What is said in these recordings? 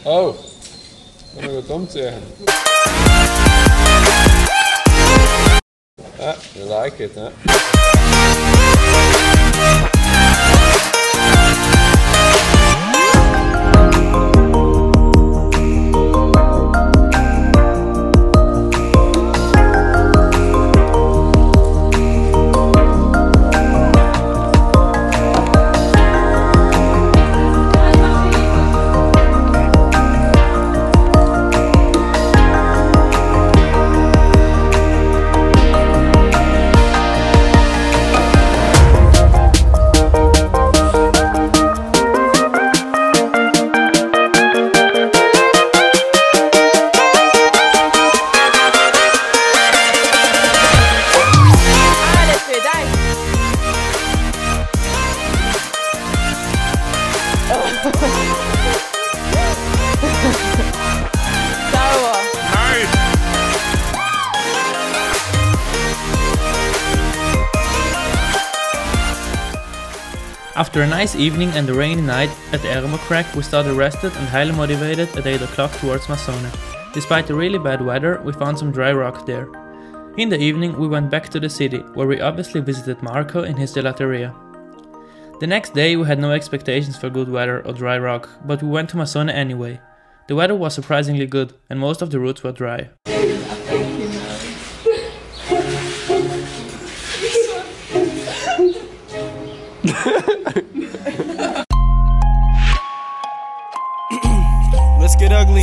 Oh, dan moet ik het omzeggen. Ah, you like it, huh? After a nice evening and a rainy night at the Arco crack, we started rested and highly motivated at 8 o'clock towards Masone. Despite the really bad weather, we found some dry rock there. In the evening we went back to the city, where we obviously visited Arco in his gelateria. The next day we had no expectations for good weather or dry rock, but we went to Masone anyway. The weather was surprisingly good and most of the routes were dry. Let's get ugly.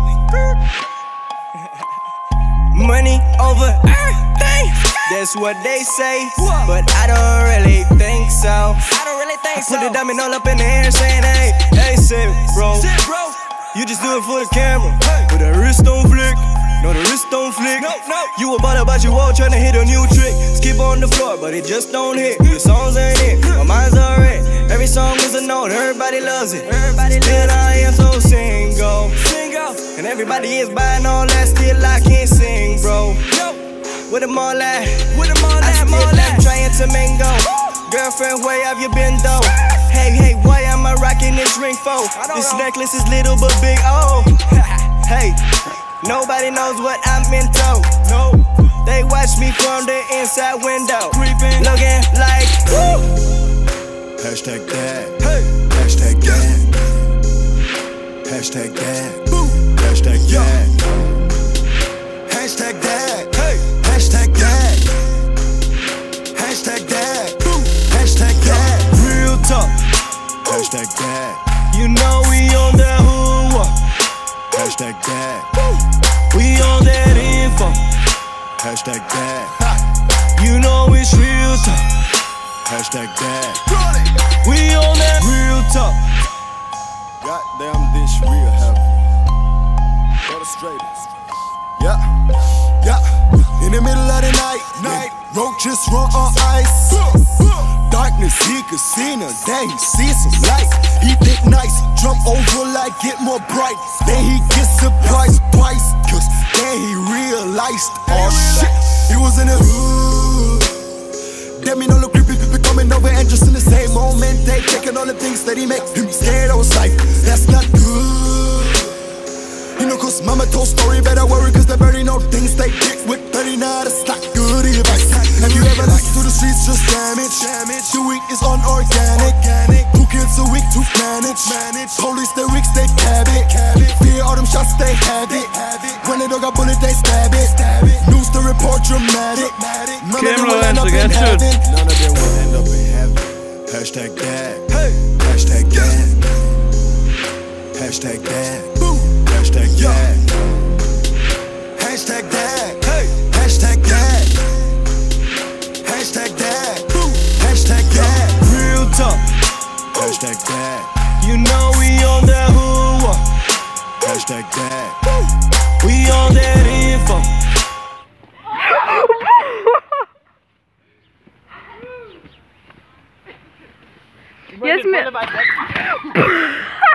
Money over everything. That's what they say, but I don't really think so. I put the diamond all up in the air saying, hey, hey, sit, bro. You just do it for the camera, but the wrist don't flick. No, the wrist don't flick. You a baller, but you all trying to hit a new trick. Skip on the floor, but it just don't hit. Your songs ain't it, my mind's alright. Every song is a note, everybody loves it. Still I am so single. And everybody is buying all that, still I can't sing, bro. With them all at? I'm trying to mingle. Girlfriend, where have you been though? Hey, hey, why am I rocking this ring for? This necklace is little but big, oh. Hey, nobody knows what I'm into. No, they watch me from the inside window, creeping, looking like woo. Hashtag that, hey. Hashtag that, hashtag that, boom. Hashtag that, hashtag that, hey. Hashtag that, hashtag that, boom. Hashtag that, real talk. Hashtag that, you know we on that who. Hashtag that, we on that info. Hashtag that, you know it's real talk. Hashtag that, we on that real talk. Goddamn this real heavy. For the straightest. Yeah, yeah. In the middle of the night, roaches run on ice. Darkness, he could see her, then he sees some light. He think nice, jump over like get more bright. Then he gets surprised twice, cause then he realized, oh shit, he was in the hood. Damn, me no look creepy, people coming over and just in the same moment they taking all the things that he makes him scared of life. That's not good. You know, cause mama told story, better worry, cause they barely know things they did with 39, it's not good advice. Have you ever listened to the streets just damage? The week is unorganic. Who kids a week to manage? Police they weak, they cab it. Fear all them shots, they have it. When they don't got bullet, they stab it. News to report dramatic. None of them will end up in heaven. None of them will end up in heaven. Hashtag that. Hashtag that. Hashtag that. Hashtag that. Hashtag that. Hashtag that. Hashtag that. Hashtag that. Real talk. Hashtag that. You know we on that who. Hashtag that. We on that info. Yes,